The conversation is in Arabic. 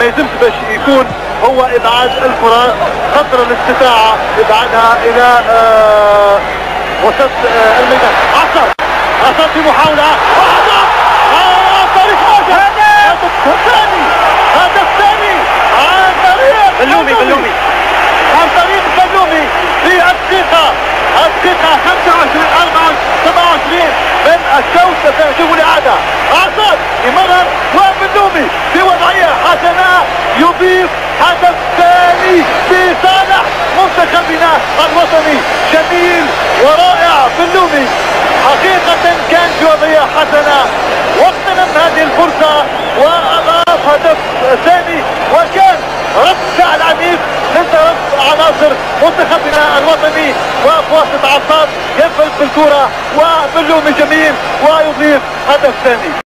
يلزمش باش يكون هو ابعاد الكره قدر الاستطاعه، ابعادها الى وسط الميدان. عصر في محاوله طريق هدف ثاني عن طريق بلومي عن طريق بلومي في الدقيقه 25-27 من الشوط الثاني. شوفوا الاعاده، عصاد يمرر وبلومي في وضعيه حسنه يضيف هدف ثاني لصالح منتخبنا الوطني. جميل ورائع بلومي، حقيقه كان في وضعيه حسنه واغتنم هذه الفرصه واضاف هدف ثاني، وكان رد فعل عنيف من طرف عناصر منتخبنا الوطني وبواسطة عصاد ينفذ بالكرة وبلومي جميل ويضيف هدف ثاني.